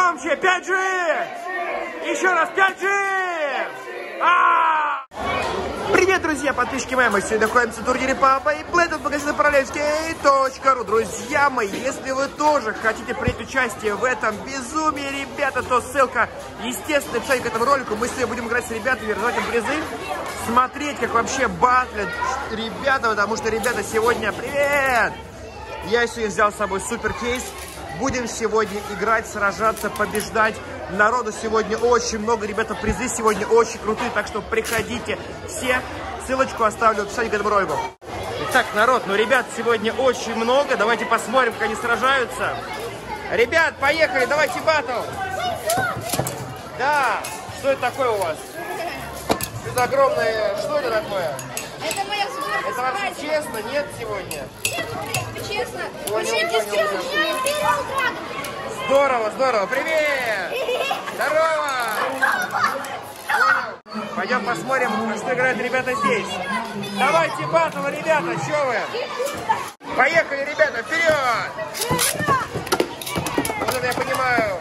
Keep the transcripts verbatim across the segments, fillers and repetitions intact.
Громче, пять джи! Еще раз, пять джи! А! Привет, друзья, подписчики мои, мы сегодня находимся в турнире по Beyblade от магазина параллельский точка ру. Друзья мои, если вы тоже хотите принять участие в этом безумии, ребята, то ссылка, естественно, в описании к этому ролику. Мы сегодня будем играть с ребятами, раздавать им призы, смотреть, как вообще батлят ребята, потому что, ребята, сегодня, привет! Я сегодня взял с собой супер кейс. Будем сегодня играть, сражаться, побеждать. Народу сегодня очень много, ребята, призы сегодня очень крутые, так что приходите все. Ссылочку оставлю в описании к этому ролику. Итак, народ, ну ребят сегодня очень много. Давайте посмотрим, как они сражаются. Ребят, поехали, давайте баттл. Да, что это такое у вас? Это огромное, что это такое? Это моя сборка. Это вообще честно, нет сегодня? Нет, в принципе, честно. Сегодня здорово, здорово. Привет! Здорово! Понял. Пойдем посмотрим, что играют ребята здесь. Давайте баттл, ребята, что вы? Поехали, ребята, вперед! Вот это я понимаю.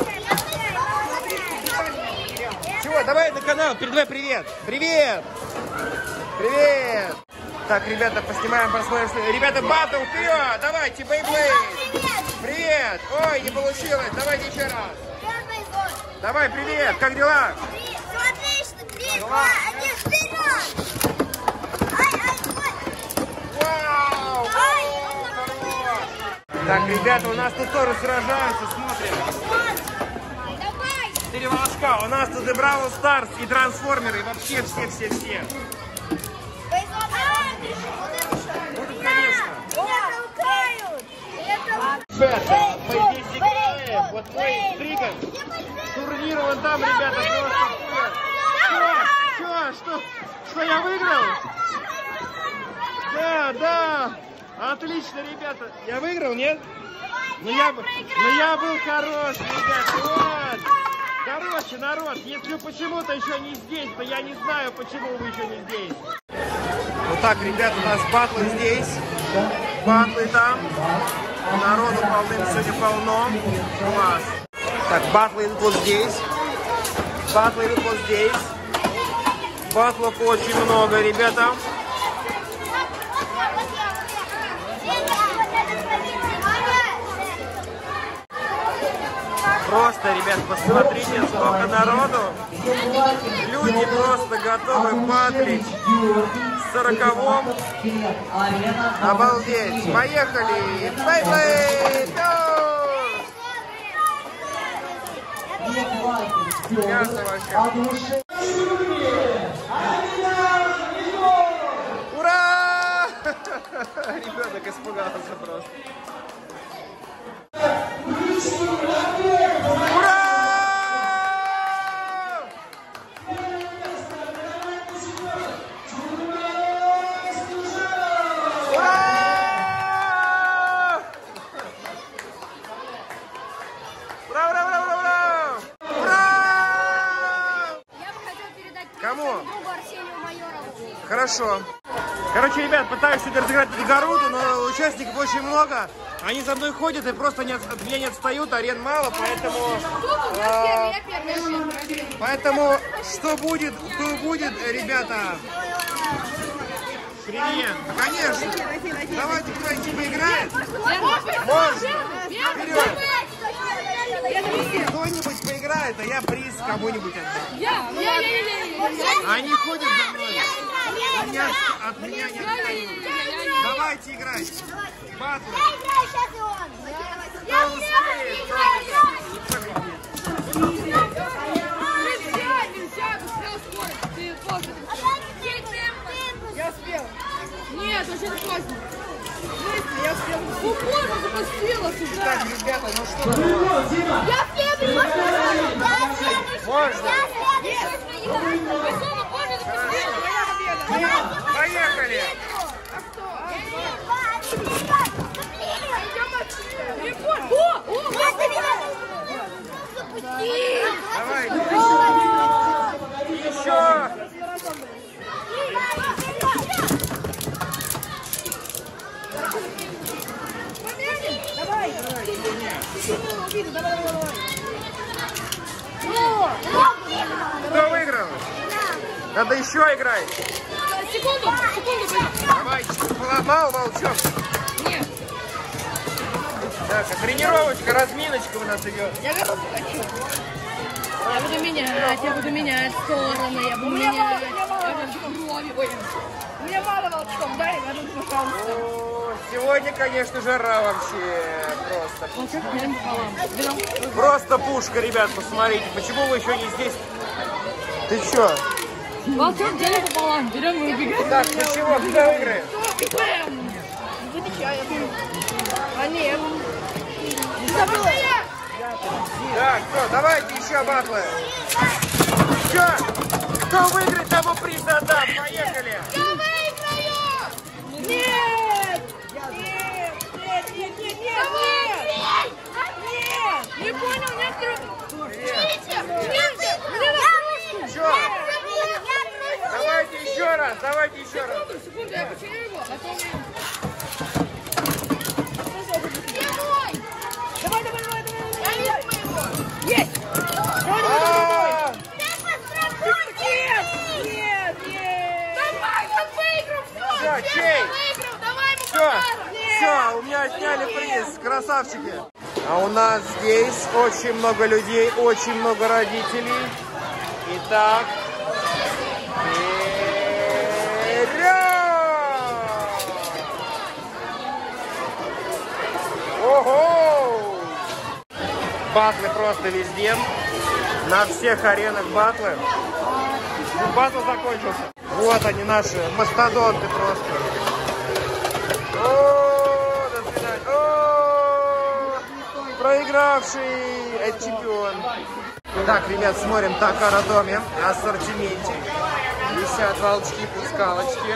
Чего, давай на канал, передавай привет. Привет! Привет! Так, ребята, поснимаем, посмотрим. Ребята, баттл, вперед! Давайте, Beyblade! Привет! Ой, не получилось. Давайте еще раз. Давай, привет! Как дела? Отлично! Три, два, один, вперед! Вау! Так, ребята, у нас тут тоже сражаются, смотрим. Четыре волоска. У нас тут и Бравл Старс, и Трансформеры, и вообще все-все-все. Будут, конечно. Это, мы здесь играем. Вот мой триггер. Турнир вон там, ребята, просто. Что? Что? Что? Что, я выиграл? Да, да. Отлично, ребята. Я выиграл, нет? Ну я, ну я был хороший, ребята. Вот. Короче, народ, если вы почему-то еще не здесь, то я не знаю, почему вы еще не здесь. Вот так, ребята, у нас батлы здесь, батлы там. Народу полным сегодня полно. Класс. Так, батлы идут вот здесь. Батлы идут вот здесь. Батлов очень много, ребята. Просто, ребят, посмотрите, сколько народу. Люди просто готовы батлить в сороковом. Обалдеть. Поехали. Beyblade! Ясно вообще. Ура! Ребенок испугался просто. Ура! Ура, ура, ура, ура, ура! Ура! Я бы хотел передать Кому? другу Арсению Майорову. Хорошо. Короче, ребят, пытаюсь сюда разыграть Гаруду, но участников очень много. Они за мной ходят и просто не от, от меня не отстают, арен мало, поэтому... Э, поэтому что будет, кто будет, ребята? Привет. Конечно. Давайте кто-нибудь поиграет. Можно. Вперед. Кто-нибудь поиграет, а я приз кому-нибудь отдам. Я, я, я, я, я. Они ходят за мной. Они от, от меня не отстают. Давайте играть. Батл. Я играю сейчас и он. Кто успеет? Я успел. Нет, очень поздно. Я успел. Упорно запустилась уже. Так, ребята, ну что? Я следующий. Я следующий. Можно? Я следующий. Поехали! А кто? А Давай! Еще! Давай! Давай, давай, давай. Надо еще играть. Секунду, секунду. Давай, поломал волчок. Нет. Так, а тренировочка, разминочка у нас идет. Я коробку хочу. Я буду менять, я буду менять стороны, я буду менять. Я буду крови. Ой. У меня мало волчков, дай, Гарун, пожалуйста. О, сегодня, конечно, жара вообще просто. Волчок берем пополам. Берем. Просто пушка, ребят, посмотрите. Почему вы еще не здесь? Ты что? Волчок делим пополам, берем и убегаем. Так, ну чего, кто выиграет? Бэм! А нет. Не забыла. Так, все, давайте еще батлы. Все, кто выиграет, тому приз отдам. Поехали. Я выиграю! Нет! Нет! Нет! Нет! Нет! Нет! Нет! Нет! Не понял, нет трудно. Все, давайте еще раз, давайте еще раз. Секунду, секунду, я починю его, а то у меня... Давай, давай, давай, давай! Есть! Давай, А, Нет! Нет! Нет! Давай, я выиграл! Все, чей? Выиграл! Давай ему Все, подарок! все, у меня сняли приз, красавчики. А у нас здесь очень много людей, очень много родителей. Итак, вперед! Ого! Батлы просто везде, на всех аренах батлы. Ну, батл закончился. Вот они, наши мастодонты просто. О, до свидания. О, проигравший, это чемпион. Так, ребят, смотрим Такара доме, ассортименте. Висят волчки, пускалочки.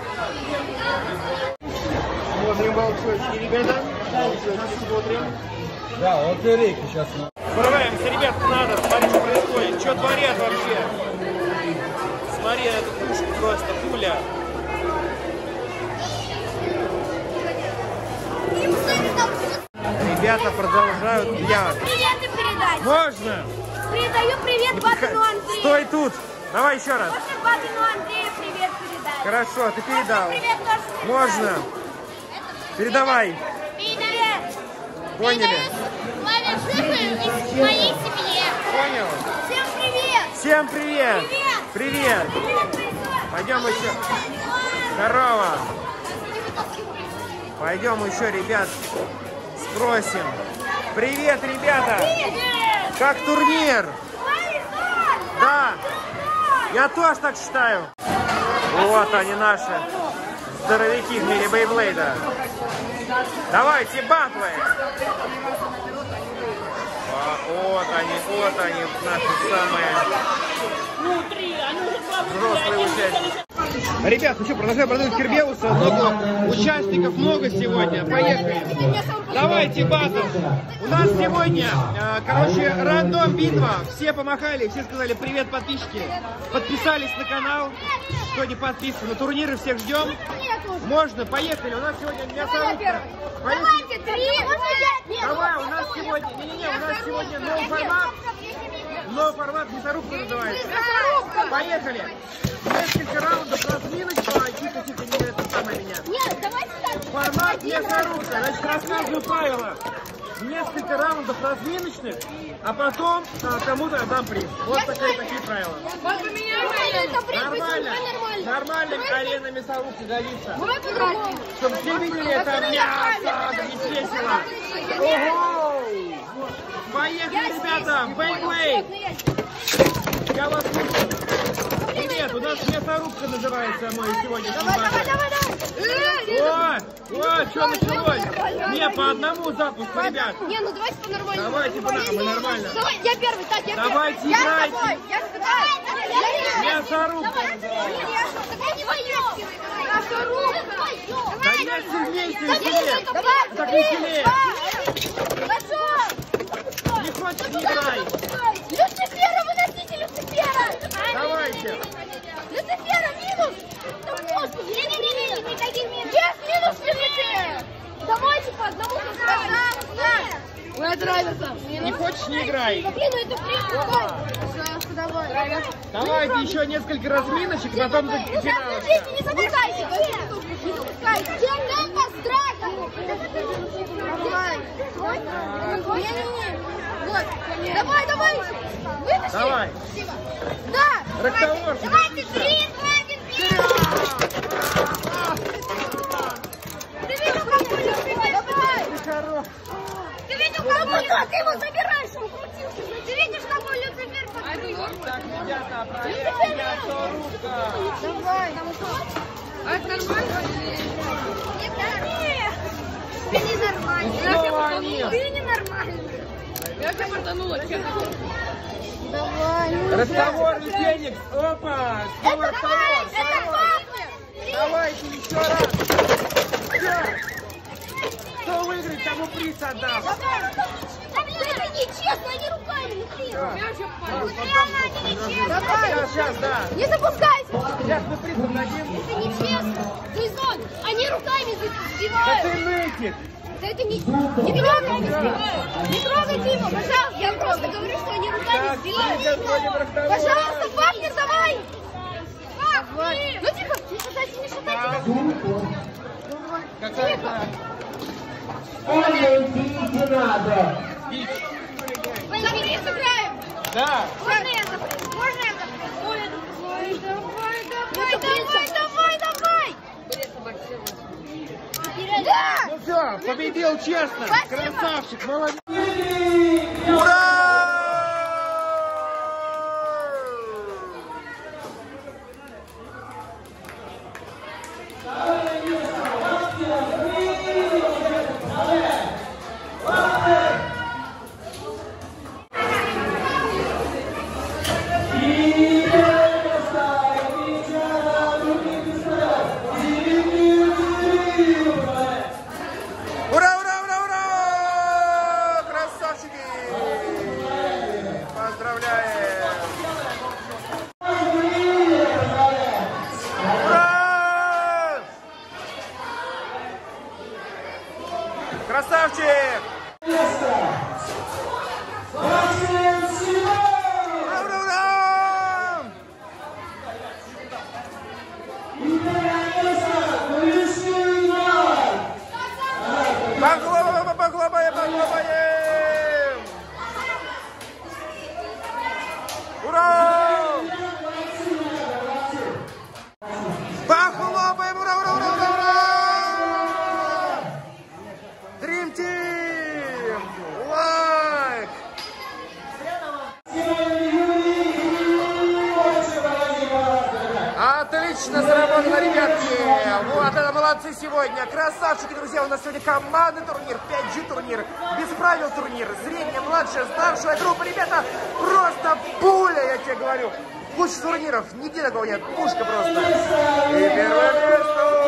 Смотрим волчочки, ребята. Волчочки смотрим. Да, вот и рейки сейчас. Врываемся, ребят, надо, смотри, что происходит. Что творят вообще? Смотри, эту пушку просто, пуля. Ребята продолжают бьяк. Приветы передать. Можно? Передаю привет Батыну Андрею. Стой тут. Давай еще раз. Можно Батыну Андрею привет передать? Хорошо, ты передал. Привет тоже передать. Можно. Передавай. Привет. Поняли? Владя Шифер из моей семьи. Понял. Всем привет. Всем привет. Привет. Привет. Привет. Пойдем еще. Здорово. Пойдем еще, ребят, спросим. Привет, ребята. Привет. Как турнир? Да. Я тоже так считаю. Вот они наши здоровяки в мире Бейблейда. Давайте батлы. А, вот они, вот они, наши самые взрослые участники. Ребят, ну что, продолжаем продавать Кирбеуса. Много участников, много сегодня. Поехали. Давайте батл. У нас сегодня, э, короче, рандом битва. Все помахали, все сказали привет, подписчики. Подписались на канал. Кто не подписан, на турниры всех ждем. Можно, поехали. У нас сегодня мясорубка. Давайте три. Давай, у нас сегодня, не-не-не, у нас сегодня новый формат. Новый формат мясорубка называется. Поехали. Несколько раундов разминочка. Тихо-тихо, не это самое меня. Нет, давайте так. Формат мясорубка. Значит, рассказываю правила. Несколько раундов разминочных, а потом а, кому-то отдам приз. Вот такие, такие правила. Нормально. Нормально арена мясорубки годится. Чтобы все видели это мясо, не весело. Ого! Поехали, ребята! Бейблейд! Я вас слышу. Привет, у нас мясорубка называется мой сегодня. Давай, давай, давай, давай. О, о, что началось? Не, по одному запуску, ребят. Не, ну давайте по-нормальному. Давайте по-нормальному, нормально. Давай, я первый, так, я Давайте первый. Я с играйте. тобой, я с тобой. Мясорубка. Давай не воюем. Мясорубка. Да нет, сильнее, сильнее. Давай, Так веселее. Хорошо. Не хочешь, не играй. Люцифера, выносите Люцифера. Давайте. Люцифера, минус. Не-не-не, никаких минус. Есть минус Люцифера. Давайте по одному. Пожалуйста. Ой, драйверса. Не хочешь, не играй. Давай. Блин, ну это прикольно. Пожалуйста, давай. Давайте еще несколько разминочек, потом Ну, финал. сейчас, не запускайте. Не запускайте. Чем поздравил? Давай. Не-не-не. Вот. Давай, давай. Вытащи. Давай. Спасибо. Да. Роковорчик. Давайте, три, два, один, вперед. Ты видел, как он любит? Давай. Ты видел, как он любит? Ты его забираешь, он крутился. Ты видишь, как он любит вверх? Так, ребята, проверяем сто рука. Давай. А это нормально? Нет, ты ненормальный. Снова нет. Ты ненормальный. Я тебя портанула, честно. Давай. Разговор и Феникс. Опа. Снова Это разговор. это пахнет. Давайте еще раз. Все. Кто выиграет, тому приз отдам. Это нечестно, они руками не клеят. Мяч упал. Прямо они нечестно. Сейчас, сейчас, да. Не запускайся. Сейчас мы приз отдадим. Это нечестно. Ты знал, они руками Да сбивают. ты нытик. Да это не... Не трогайте его. Не трогайте его, пожалуйста. Я просто говорю, что они руками Так, сбивают. сейчас будем разговор. Пожалуйста, Вагнер, давай. Вагнер. Ну типа, не шатайте, не шатайте. Какая-то... Не надо. Давай, сыграем. Да. Можно я запрыгну? Можно я запрыгну? Ой, давай, давай, давай, давай, давай. Да! Ну все, победил честно. Спасибо. Красавчик, молодец. Ура! Ура, ура, ура, ура! Красавчики! Поздравляем! Ура! Красавчик! Ура, ура, ура! Похлопаем, похлопаем, похлопаем! Ура! Похлопаем! Ура, ура, ура, ура, ура! Dream Team! Лайк! Отлично заработано, ребятки! Вот это молодцы сегодня! Красавчики, друзья! У нас сегодня командный турнир, пять джи турнир, без правил турнир, средняя, младшая, старшая группа. Ребята, просто пуля, я тебе говорю! Куча турниров, нигде такого нет, пушка просто! И первое место!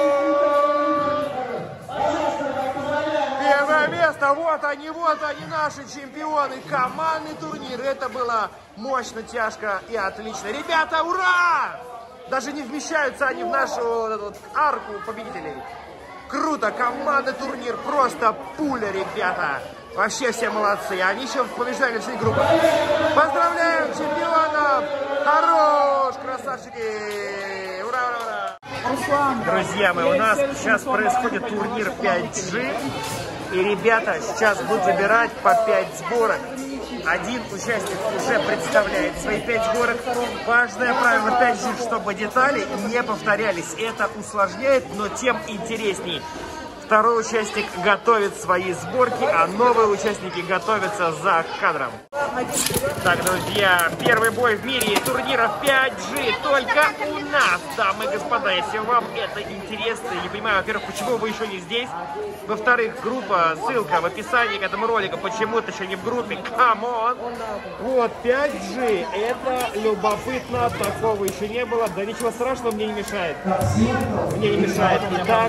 Первое место! Вот они, вот они, наши чемпионы! Командный турнир! Это было мощно, тяжко и отлично! Ребята, ура! Даже не вмещаются они в нашу вот эту вот арку победителей. Круто, командный турнир, просто пуля, ребята. Вообще все молодцы. Они еще побеждали все группы. Поздравляем чемпионов! Хорош, красавчики! Ура, ура, ура! Друзья мои, у нас сейчас происходит турнир пять джи. И ребята сейчас будут выбирать по пять сборок. Один участник уже представляет свои пять сборок. Важное правило пять джи, чтобы детали не повторялись. Это усложняет, но тем интересней. Второй участник готовит свои сборки, а новые участники готовятся за кадром. Так, друзья, первый бой в мире турниров пять джи только у нас, дамы и господа. Если вам это интересно, я не понимаю, во-первых, почему вы еще не здесь. Во-вторых, группа, ссылка в описании к этому ролику, почему-то еще не в группе, камон. Вот, пять джи, это любопытно, такого еще не было. Да ничего страшного, мне не мешает. Мне не мешает. Итак,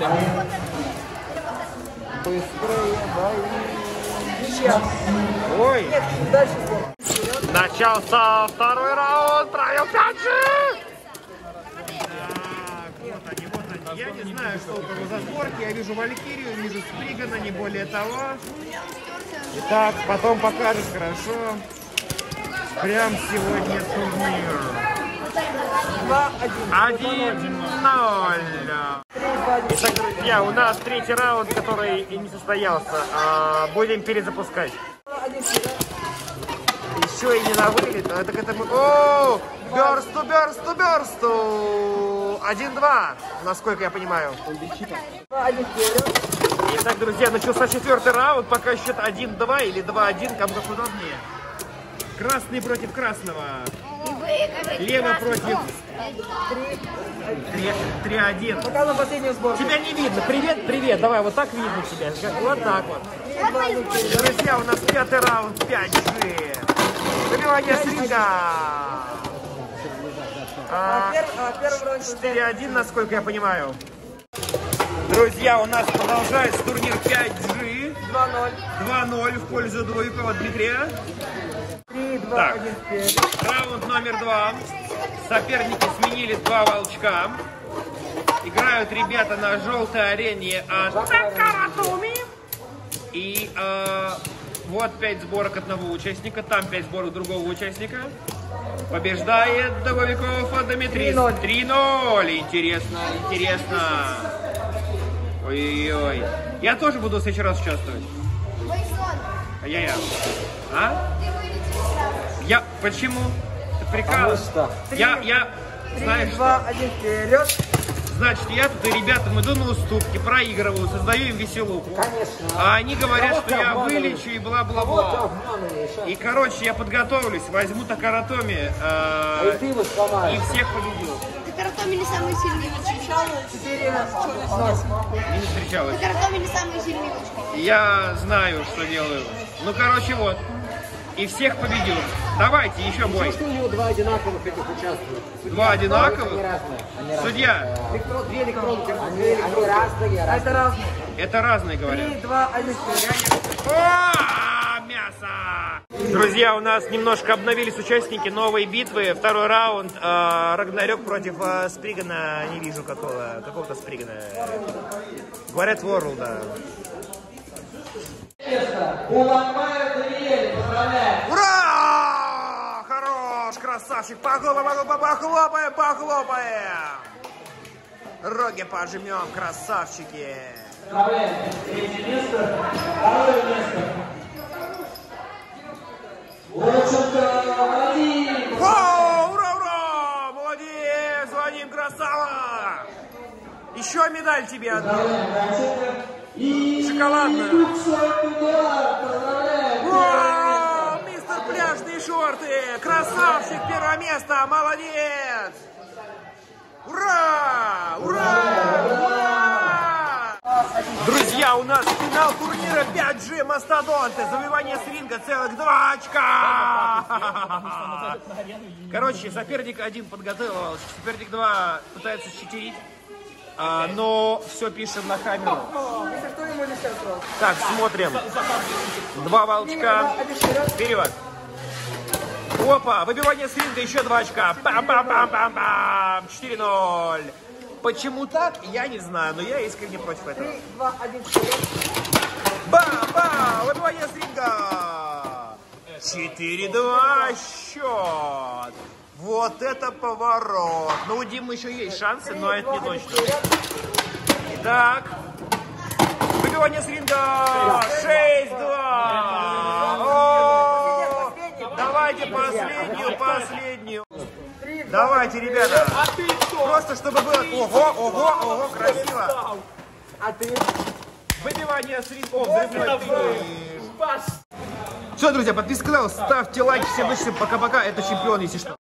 быстрее бои. Ой. Начался второй раунд, правил пять джи. Так, вот они, вот они. Я не знаю, что у кого за сборки. Я вижу Валькирию, вижу Спригана, не более того. Итак, потом покажешь, хорошо. Прям сегодня турнир. один ноль. Итак, друзья, у нас третий раунд, который и не состоялся. А, будем перезапускать. Еще и не на вылет. А, так это мы... О! Бёрсту, бёрсту, бёрсту! один-два, насколько я понимаю. Итак, друзья, начался четвертый раунд. Пока счет один-два или два-один, кому как удобнее. Красный против красного. Лево против три-один. Тебя не видно. Привет, привет. Давай, вот так видно тебя. Вот так вот. Друзья, у нас пятый раунд, пять джи. Выбивание с ринга. четыре-один, насколько я понимаю. Друзья, у нас продолжается турнир пять джи. два-ноль в пользу Двоякова Дмитрия. Так, раунд номер два. Соперники сменили два волчка. Играют ребята на желтой арене от Такаратоми. И э, вот пять сборок одного участника, там пять сборок другого участника. Побеждает Двояков Дмитрий. три-ноль. Интересно, интересно. Ой-ой-ой. Я тоже буду в следующий раз участвовать. А я-я. А? Я, почему? Ты прикалываешься? Я, я, знаешь что? Значит, я тут и ребятам иду на уступки, проигрываю, создаю им веселуху. Конечно. А они говорят, что я вылечу и бла-бла-бла. И, короче, я подготовлюсь, возьму Такаратоми э, и всех победил. Такаратоми не самый сильный волчки. Не встречалась. Такаратоми не самый сильный волчки. Я знаю, что делаю. Ну, короче, вот. И всех победил. Давайте, еще бой. Что у него два одинаковых этих участвуют? Два одинаковых? Они разные. Они разные. Судья. Две электронки. Они, они разные. Это разные. Это разные, говорят. Три, два, один. О, мясо! Друзья, у нас немножко обновились участники новой битвы. Второй раунд. Э, Рагнарёк против э, Спригана. Не вижу какого. Какого-то Спригана. Говорят, Ворлда. Ура! Хорош! Красавчик! Похлопаем, похлопаем, похлопаем! Роги пожмем, красавчики! Третье место, второе место. Волченко Вадим! О, ура, ура! Молодец! Вадим, красава! Еще медаль тебе одну! Шоколадную! О, мистер Пляжные шорты! Красавчик! Первое место! Молодец! Ура! Ура! Ура! Друзья, у нас финал турнира пять джи Мастодонты. Завоевание с ринга целых два очка. Короче, соперник один подготовил, соперник два пытается читерить. А, но все пишем на камеру. Так, смотрим. Два волчка. Вперед. Опа, выбивание с ринга, еще два очка. Пам-пам-пам-пам-пам. четыре-ноль. Почему так, я не знаю, но я искренне против этого. три, два, один, Ба-ба! Выбивание с ринга. четыре-два счет. Вот это поворот. Ну, у Димы еще есть шансы, но это не точно. Итак, выбивание с ринга. шесть-два. Давайте последнюю, последнюю. Давайте, ребята. Просто чтобы было... Ого, ого, ого, красиво. Выбивание с ринга. О, взрывной финиш. Все, друзья, подписывайтесь на канал, ставьте лайки. Всем удачи, пока-пока. Это чемпион, если что.